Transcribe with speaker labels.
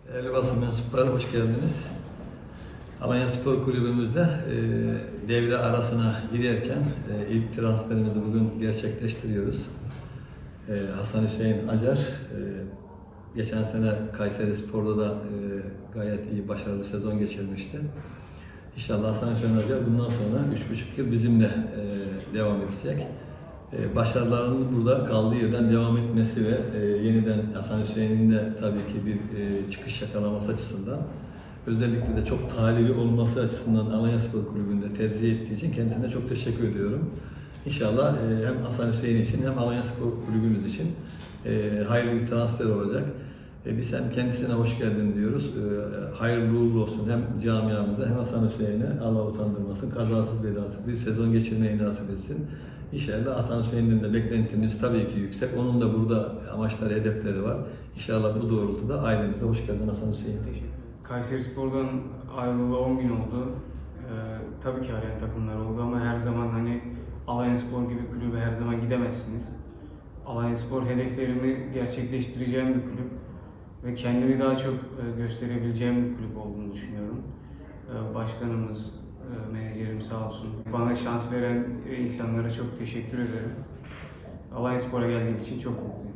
Speaker 1: Değerli basın mensupları, hoş geldiniz. Alanya Spor Kulübümüzde devre arasına girerken ilk transferimizi bugün gerçekleştiriyoruz. Hasan Hüseyin Acar, geçen sene Kayseri Spor'da da gayet iyi, başarılı sezon geçirmişti. İnşallah Hasan Hüseyin Acar bundan sonra 3,5 yıl bizimle devam edecek. Başarılarının burada kaldığı yerden devam etmesi ve yeniden Hasan Hüseyin'in de tabii ki bir çıkış yakalaması açısından, özellikle de çok talibi olması açısından Alanya Spor Kulübü'nde tercih ettiği için kendisine çok teşekkür ediyorum. İnşallah hem Hasan Hüseyin için hem Alanya Spor Kulübümüz için hayırlı bir transfer olacak. Biz hem kendisine hoş geldin diyoruz. Hayırlı uğurlu olsun hem camiamıza hem Hasan Hüseyin'e, Allah utandırmasın, kazasız belasız bir sezon geçirmeyi nasip etsin. İnşallah Hasan Hüseyin'den de beklentimiz tabii ki yüksek. Onun da burada amaçları, hedefleri var. İnşallah bu doğrultuda ailemize hoş geldin Hasan Hüseyin.
Speaker 2: Kayseri Spor'dan ayrılalı 10 gün oldu. Tabii ki arayan takımlar oldu ama her zaman Alanya Spor gibi kulübe her zaman gidemezsiniz. Alanya Spor hedeflerimi gerçekleştireceğim bir kulüp ve kendimi daha çok gösterebileceğim bir kulüp olduğunu düşünüyorum. Başkanımız, menajerim sağ olsun. Bana şans veren insanlara çok teşekkür ederim. Alanya Spor'a geldiğim için çok mutluyum.